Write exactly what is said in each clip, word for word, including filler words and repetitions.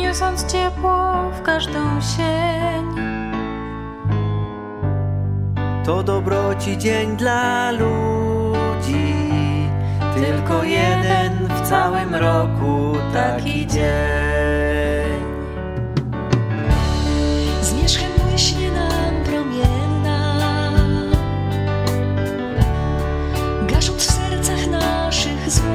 niosąc ciepło w każdą sień. To dobroci dzień dla ludzi, tylko jeden w całym roku taki dzień. Zmierzchem błyśnie nam promienna, gasząc w sercach naszych złość.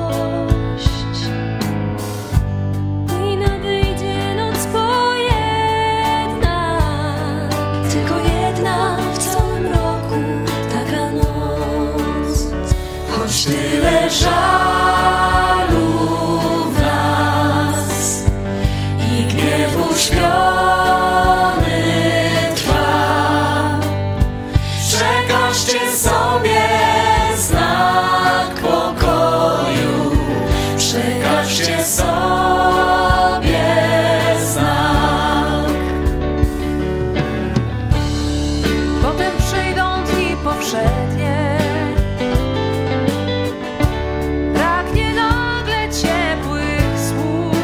I nadejdzie noc pojedna, tylko jedna w całym roku taka noc. Choć tyle żalu w nas i gniewu śpiony trwa, przekażcie sobie znak pokoju, przekażcie sobie znak. Potem przyjdą dni powszednie, braknie nagle ciepłych słów.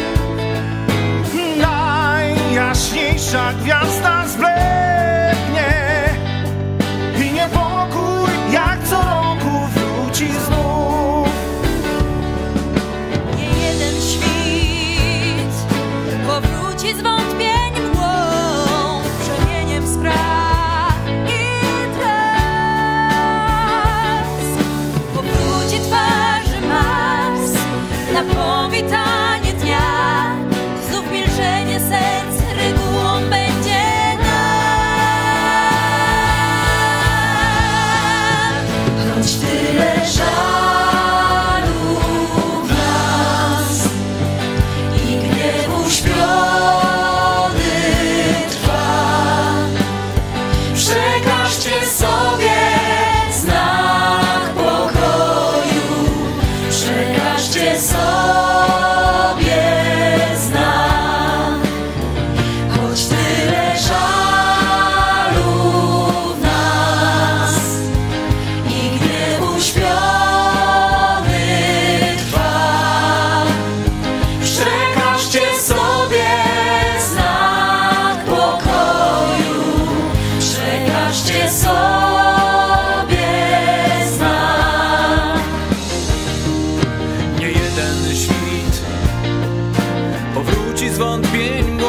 Najjaśniejsza gwiazda zblednie i niepokój jak co roku wróci znów. Nie jeden świt powróci z wątpień mgłą, brzemieniem spraw i trosk. Powróci twarzy mas na powitanie dnia, znów milczenie serc regułą będzie nam. Choć tyle żalu w nas i gniewu śpiony trwa, przekażcie sobie znak pokoju, przekażcie sobie znak. Choć tyle żalu w nas i gniewu śpiony trwa, przekażcie sobie znak pokoju, przekażcie sobie znak. Nie jeden świt powróci z wątpień